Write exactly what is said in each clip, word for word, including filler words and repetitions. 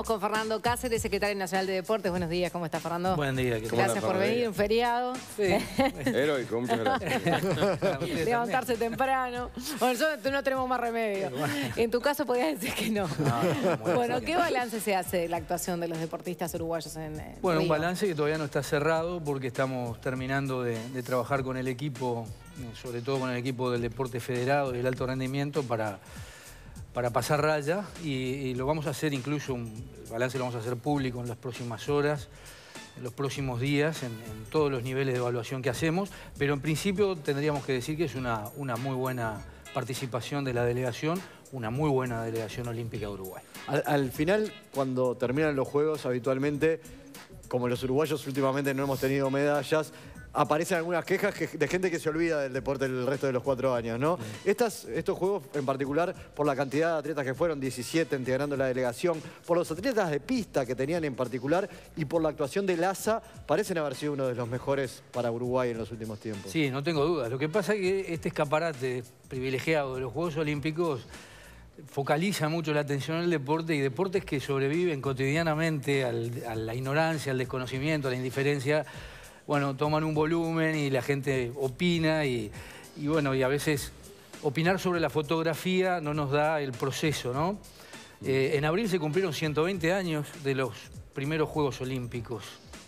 con Fernando Cáceres, secretario nacional de Deportes. Buenos días, ¿cómo está, Fernando? Buen día. ¿Qué tal? Gracias por venir, un feriado. Sí. Heroico, muchas gracias. Levantarse temprano. Bueno, nosotros no tenemos más remedio. En tu caso podías decir que no. No, no, bueno, ¿qué balance se hace de la actuación de los deportistas uruguayos en eh, Bueno, Río? un balance que todavía no está cerrado porque estamos terminando de, de trabajar con el equipo, sobre todo con el equipo del deporte federado y el alto rendimiento para... para pasar raya y, y lo vamos a hacer incluso, un, el balance lo vamos a hacer público en las próximas horas, en los próximos días, en, en todos los niveles de evaluación que hacemos, pero en principio tendríamos que decir que es una, una muy buena participación de la delegación, una muy buena delegación olímpica de Uruguay. Al, al final, cuando terminan los Juegos, habitualmente, como los uruguayos últimamente no hemos tenido medallas, aparecen algunas quejas que, de gente que se olvida del deporte el resto de los cuatro años, ¿no? Sí. Estas, estos Juegos en particular, por la cantidad de atletas que fueron, diecisiete integrando la delegación, por los atletas de pista que tenían en particular y por la actuación del A S A, parecen haber sido uno de los mejores para Uruguay en los últimos tiempos. Sí, no tengo dudas. Lo que pasa es que este escaparate privilegiado de los Juegos Olímpicos focaliza mucho la atención en el deporte y deportes que sobreviven cotidianamente al, a la ignorancia, al desconocimiento, a la indiferencia. Bueno, toman un volumen y la gente opina y, y bueno, y a veces opinar sobre la fotografía no nos da el proceso, ¿no? Eh, en abril se cumplieron ciento veinte años de los primeros Juegos Olímpicos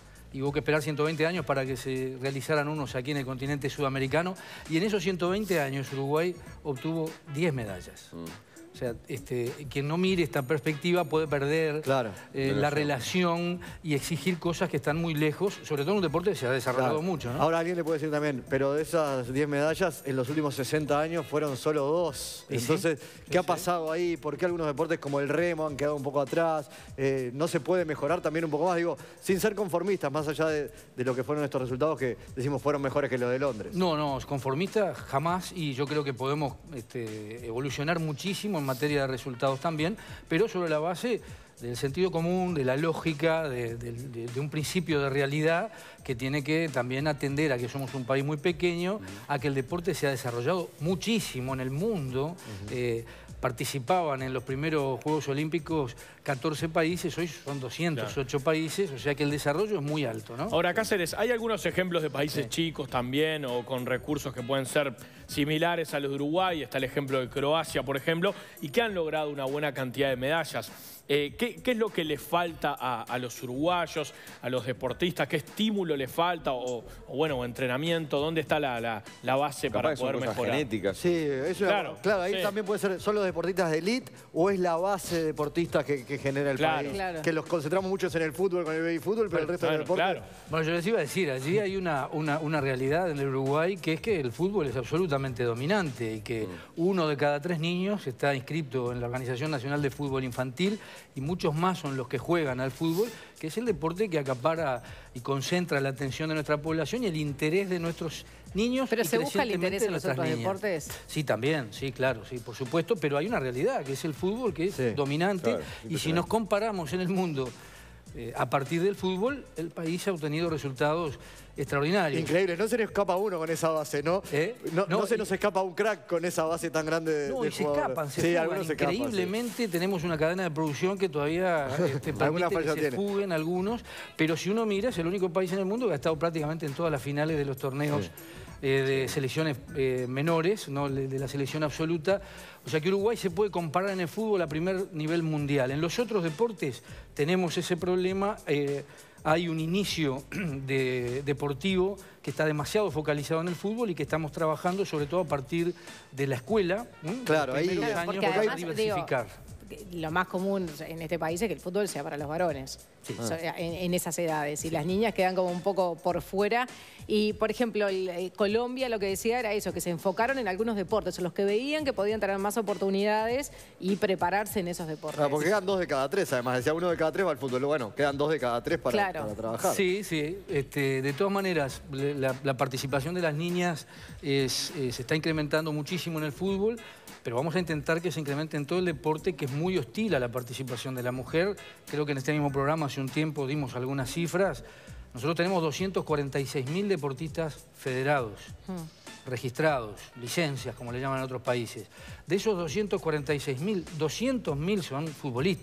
y hubo que esperar ciento veinte años para que se realizaran unos aquí en el continente sudamericano y en esos ciento veinte años Uruguay obtuvo diez medallas. Mm. O sea, este, quien no mire esta perspectiva puede perder claro, eh, la relación y exigir cosas que están muy lejos, sobre todo en un deporte que se ha desarrollado claro. mucho, ¿no? Ahora alguien le puede decir también, pero de esas diez medallas, en los últimos sesenta años fueron solo dos. Entonces, sí? ¿qué sí, ha pasado sí. ahí? ¿Por qué algunos deportes como el remo han quedado un poco atrás? Eh, ¿No se puede mejorar también un poco más? Digo, sin ser conformistas, más allá de, de lo que fueron estos resultados que decimos fueron mejores que los de Londres. No, no, conformistas jamás y yo creo que podemos este, evolucionar muchísimo en materia de resultados también, pero sobre la base del sentido común, de la lógica, de, de, de, de un principio de realidad que tiene que también atender a que somos un país muy pequeño, uh-huh. a que el deporte se ha desarrollado muchísimo en el mundo. Uh-huh. eh, participaban en los primeros Juegos Olímpicos catorce países, hoy son doscientos ocho claro. países, o sea que el desarrollo es muy alto, ¿no? Ahora, Cáceres, ¿hay algunos ejemplos de países sí. chicos también o con recursos que pueden ser similares a los de Uruguay? Está el ejemplo de Croacia, por ejemplo, y que han logrado una buena cantidad de medallas. Eh, ¿qué, ¿Qué es lo que le falta a, a los uruguayos, a los deportistas? ¿Qué estímulo le falta o, o bueno, entrenamiento? ¿Dónde está la, la, la base Capaz para poder son cosas mejorar? Genéticas. Sí, eso claro, claro, ahí sí. también puede ser, ¿son los deportistas de elite o es la base de deportistas que, que genera el claro. país? Claro. Que los concentramos muchos en el fútbol, con el baby fútbol, pero, pero el resto claro, del deporte... Claro. Bueno, yo les iba a decir, allí hay una, una, una realidad en el Uruguay que es que el fútbol es absolutamente dominante y que mm. uno de cada tres niños está inscrito en la Organización Nacional de Fútbol Infantil y muchos más son los que juegan al fútbol, que es el deporte que acapara y concentra la atención de nuestra población y el interés de nuestros niños. ¿Pero y se busca el interés en los otros niñas. deportes? Sí, también, sí, claro, sí, por supuesto, pero hay una realidad, que es el fútbol, que es sí, dominante, claro, y si nos comparamos en el mundo eh, a partir del fútbol, el país ha obtenido resultados extraordinarios. Increíble, no se nos escapa uno con esa base, ¿no? ¿Eh? No, no, no se y, nos escapa un crack con esa base tan grande de, no, de y se jugadores. escapan, se sí, fugan. algunos se escapan, Increíblemente sí. tenemos una cadena de producción que todavía este, permite que se tiene. fuguen algunos, pero si uno mira, es el único país en el mundo que ha estado prácticamente en todas las finales de los torneos sí. eh, de selecciones eh, menores, no de, de la selección absoluta. O sea que Uruguay se puede comparar en el fútbol a primer nivel mundial. En los otros deportes tenemos ese problema. Eh, Hay un inicio de, deportivo que está demasiado focalizado en el fútbol y que estamos trabajando sobre todo a partir de la escuela. ¿eh? Claro, ahí claro, años porque para además, diversificar. Digo, lo más común en este país es que el fútbol sea para los varones, sí. en, en esas edades, y sí. las niñas quedan como un poco por fuera. Y, por ejemplo, el, el Colombia lo que decía era eso, que se enfocaron en algunos deportes, en los que veían que podían tener más oportunidades y prepararse en esos deportes. Ah, porque quedan dos de cada tres, además. Decía uno de cada tres va al fútbol. Bueno, quedan dos de cada tres para, claro. para trabajar. Sí, sí. Este, de todas maneras, la, la participación de las niñas es, es, se está incrementando muchísimo en el fútbol, pero vamos a intentar que se incremente en todo el deporte, que es muy hostil a la participación de la mujer. Creo que en este mismo programa hace un tiempo dimos algunas cifras. Nosotros tenemos doscientos cuarenta y seis mil deportistas federados, hmm. registrados, licencias, como le llaman en otros países. De esos doscientos cuarenta y seis mil, doscientos mil son futbolistas.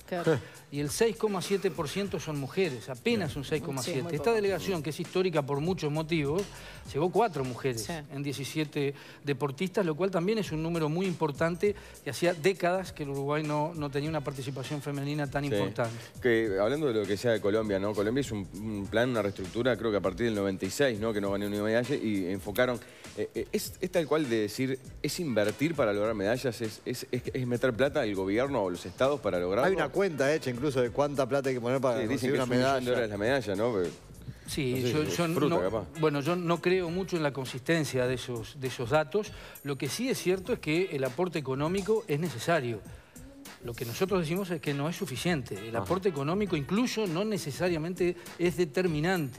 Claro. Y el seis coma siete por ciento son mujeres, apenas un seis coma siete por ciento. Sí, esta delegación, que es histórica por muchos motivos, llevó cuatro mujeres sí. en diecisiete deportistas, lo cual también es un número muy importante, y hacía décadas que el Uruguay no, no tenía una participación femenina tan sí. importante. Que, hablando de lo que sea de Colombia, ¿no? Colombia es un, un plan, una reestructura, creo que a partir del noventa y seis, ¿no? Que no ganó ni una medalla, y enfocaron... Eh, es, es tal cual de decir, es invertir para lograr medallas, es, es, es, es meter plata al gobierno o los estados para lograrlo. Hay una cuenta hecha incluso de cuánta plata hay que poner para sí, conseguir una que es medalla. Un millón de dólares la medalla, ¿no? Pero, sí, no sé, yo, yo fruta, no, bueno, yo no creo mucho en la consistencia de esos, de esos datos. Lo que sí es cierto es que el aporte económico es necesario. Lo que nosotros decimos es que no es suficiente. El Ajá. aporte económico incluso no necesariamente es determinante.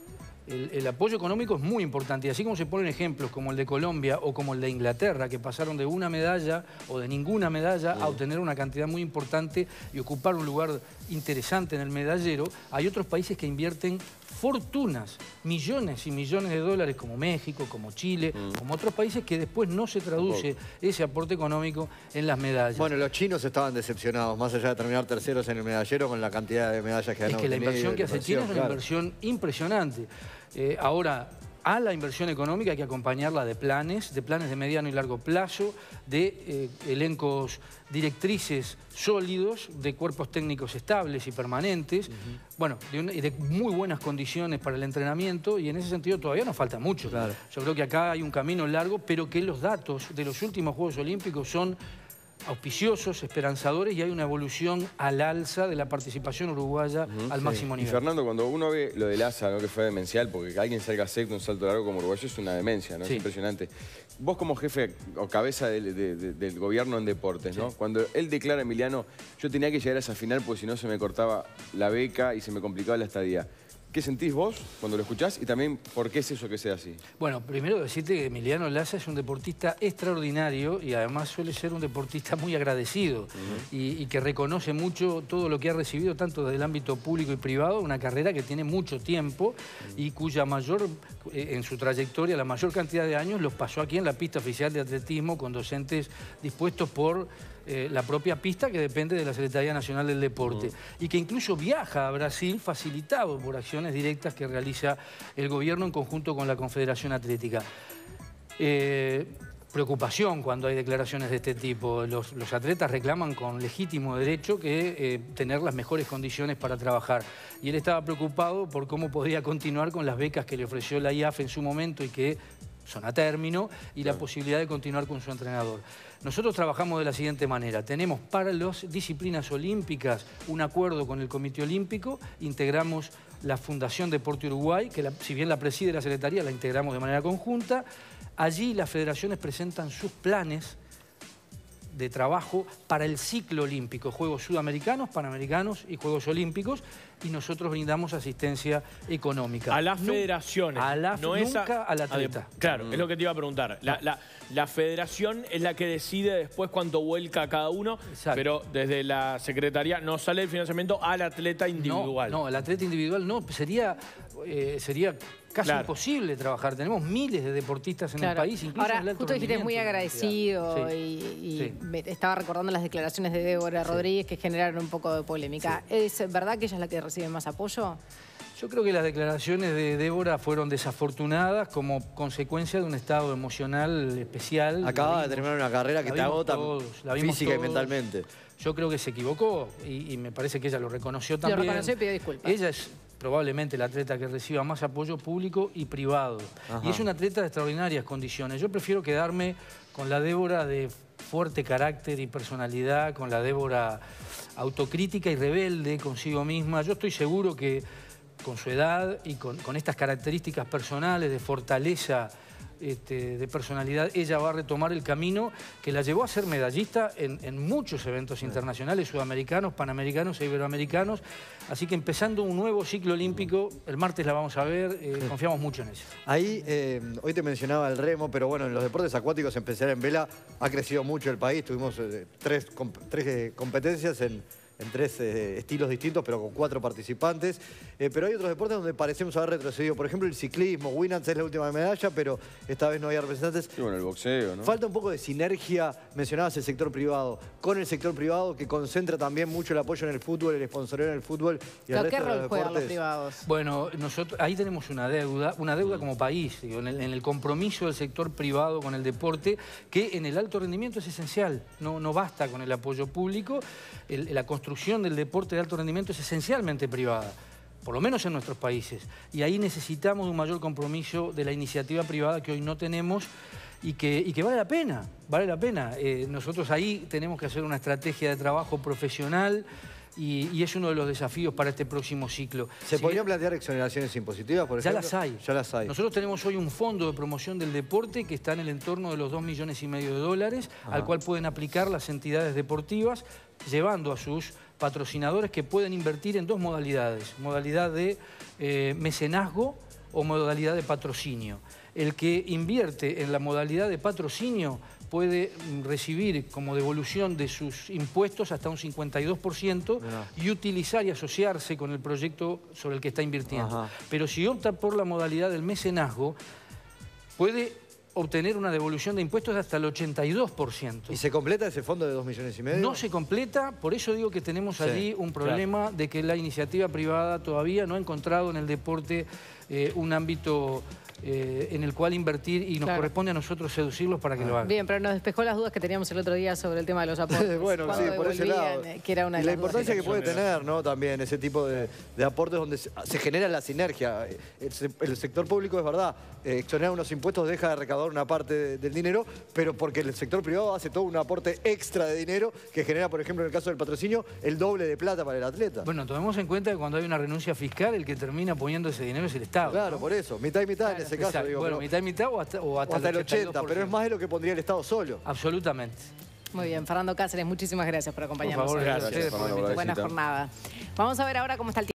El, el apoyo económico es muy importante, y así como se ponen ejemplos como el de Colombia o como el de Inglaterra, que pasaron de una medalla o de ninguna medalla sí. a obtener una cantidad muy importante y ocupar un lugar interesante en el medallero, hay otros países que invierten fortunas, millones y millones de dólares, como México, como Chile, mm. como otros países, que después no se traduce ese aporte económico en las medallas. Bueno, los chinos estaban decepcionados, más allá de terminar terceros en el medallero, con la cantidad de medallas que han obtenido. Es que la inversión que hace China es una claro. inversión impresionante. Eh, ahora, a la inversión económica hay que acompañarla de planes, de planes de mediano y largo plazo, de eh, elencos directrices sólidos, de cuerpos técnicos estables y permanentes, uh-huh. bueno, de, una, de muy buenas condiciones para el entrenamiento, y en ese sentido todavía nos falta mucho. Claro. Yo creo que acá hay un camino largo, pero que los datos de los últimos Juegos Olímpicos son auspiciosos, esperanzadores, y hay una evolución al alza de la participación uruguaya uh-huh, al sí. máximo nivel. Y Fernando, cuando uno ve lo del A S A, ¿no? que fue demencial, porque que alguien salga sexto en un salto largo como uruguayo es una demencia, ¿no? Sí. Es impresionante. Vos como jefe o cabeza del, de, de, del gobierno en deportes, ¿no? Sí. Cuando él declara, Emiliano, yo tenía que llegar a esa final porque si no se me cortaba la beca y se me complicaba la estadía. ¿Qué sentís vos cuando lo escuchás? Y también, ¿por qué es eso que sea así? Bueno, primero decirte que Emiliano Laza es un deportista extraordinario, y además suele ser un deportista muy agradecido uh-huh. y, y que reconoce mucho todo lo que ha recibido, tanto desde el ámbito público y privado, una carrera que tiene mucho tiempo uh-huh. y cuya mayor, eh, en su trayectoria, la mayor cantidad de años los pasó aquí en la pista oficial de atletismo, con docentes dispuestos por eh, la propia pista, que depende de la Secretaría Nacional del Deporte, uh-huh. y que incluso viaja a Brasil facilitado por acciones directas que realiza el gobierno en conjunto con la Confederación Atlética. Eh, preocupación cuando hay declaraciones de este tipo. Los, los atletas reclaman con legítimo derecho que eh, tener las mejores condiciones para trabajar. Y él estaba preocupado por cómo podía continuar con las becas que le ofreció la I A F en su momento y que son a término, y la posibilidad de continuar con su entrenador. Nosotros trabajamos de la siguiente manera. Tenemos para las disciplinas olímpicas un acuerdo con el Comité Olímpico, integramos la Fundación Deporte Uruguay, que la, si bien la preside la Secretaría, la integramos de manera conjunta. Allí las federaciones presentan sus planes de trabajo para el ciclo olímpico, Juegos Sudamericanos, Panamericanos y Juegos Olímpicos, y nosotros brindamos asistencia económica. A las no, federaciones. A la, no nunca esa, al atleta. A, claro, mm. es lo que te iba a preguntar. La, la, la federación es la que decide después cuánto vuelca cada uno, Exacto. pero desde la Secretaría no sale el financiamiento al atleta individual. No, no, el atleta individual no, sería... Eh, sería casi claro. imposible trabajar. Tenemos miles de deportistas en claro. el país, incluso Ahora, en el alto justo dijiste muy agradecido sí. y, y sí. me estaba recordando las declaraciones de Débora sí. Rodríguez que generaron un poco de polémica. Sí. ¿Es verdad que ella es la que recibe más apoyo? Yo creo que las declaraciones de Débora fueron desafortunadas como consecuencia de un estado emocional especial. Acaba de terminar una carrera que te agota física todos. y mentalmente. Yo creo que se equivocó y, y me parece que ella lo reconoció también. Lo reconoció y pidió disculpas. Ella es probablemente la atleta que reciba más apoyo público y privado. Ajá. Y es una atleta de extraordinarias condiciones. Yo prefiero quedarme con la Débora de fuerte carácter y personalidad, con la Débora autocrítica y rebelde consigo misma. Yo estoy seguro que con su edad y con, con estas características personales de fortaleza, Este, de personalidad, ella va a retomar el camino que la llevó a ser medallista en, en muchos eventos internacionales, sudamericanos, panamericanos e iberoamericanos. Así que empezando un nuevo ciclo olímpico, el martes la vamos a ver, eh, sí. confiamos mucho en ella. Ahí, eh, hoy te mencionaba el remo, pero bueno, en los deportes acuáticos, en especial en vela, ha crecido mucho el país. Tuvimos eh, tres, comp tres eh, competencias en... en tres eh, estilos distintos, pero con cuatro participantes. Eh, pero hay otros deportes donde parecemos haber retrocedido. Por ejemplo, el ciclismo. Winans es la última medalla, pero esta vez no había representantes. Sí, bueno, el boxeo, ¿no? Falta un poco de sinergia, mencionabas el sector privado, con el sector privado que concentra también mucho el apoyo en el fútbol, el sponsoreo en el fútbol y el ¿Pero resto qué de los rol juegan los deportes. privados? Bueno, nosotros ahí tenemos una deuda, una deuda como país, digo, en, el, en el compromiso del sector privado con el deporte, que en el alto rendimiento es esencial. No, no basta con el apoyo público. El, la construcción del deporte de alto rendimiento es esencialmente privada, por lo menos en nuestros países. Y ahí necesitamos un mayor compromiso de la iniciativa privada que hoy no tenemos y que, y que vale la pena, vale la pena. Eh, nosotros ahí tenemos que hacer una estrategia de trabajo profesional y, y es uno de los desafíos para este próximo ciclo. ¿Se Si podrían bien, plantear exoneraciones impositivas, por ya ejemplo? las hay. Ya las hay. Nosotros tenemos hoy un fondo de promoción del deporte que está en el entorno de los dos millones y medio de dólares, Ajá. al cual pueden aplicar las entidades deportivas, llevando a sus patrocinadores que pueden invertir en dos modalidades, modalidad de eh, mecenazgo o modalidad de patrocinio. El que invierte en la modalidad de patrocinio puede recibir como devolución de sus impuestos hasta un cincuenta y dos por ciento y utilizar y asociarse con el proyecto sobre el que está invirtiendo. Ajá. Pero si opta por la modalidad del mecenazgo, puede obtener una devolución de impuestos de hasta el ochenta y dos por ciento. ¿Y se completa ese fondo de dos millones y medio? No se completa, por eso digo que tenemos Sí, allí un problema claro. de que la iniciativa privada todavía no ha encontrado en el deporte eh, un ámbito eh, en el cual invertir y nos Claro. corresponde a nosotros seducirlos para que lo hagan. Bien, pero nos despejó las dudas que teníamos el otro día sobre el tema de los aportes. Bueno, sí, Cuándo por ese devolvían, lado. eh, que era una de y la las dudas importancia que puede teníamos. tener, ¿no? También ese tipo de, de aportes donde se, se genera la sinergia. El, se- el sector público, es verdad, eh, exonerar unos impuestos deja de recaudar una parte de- del dinero, pero porque el sector privado hace todo un aporte extra de dinero que genera, por ejemplo, en el caso del patrocinio, el doble de plata para el atleta. Bueno, tomemos en cuenta que cuando hay una renuncia fiscal, el que termina poniendo ese dinero es el Estado. Claro, ¿no? por eso, mitad y mitad en ese caso. Exacto. Digo, Bueno, pero- mitad y mitad o hasta, o hasta, o hasta el ochenta y dos ochenta, por pero es ciento. más de lo que pondría el Estado solo. Absolutamente. Muy bien, Fernando Cáceres, muchísimas gracias por acompañarnos. Por favor, hoy. gracias a ustedes por la Fernando, Buena visita. jornada. Vamos a ver ahora cómo está el tiempo.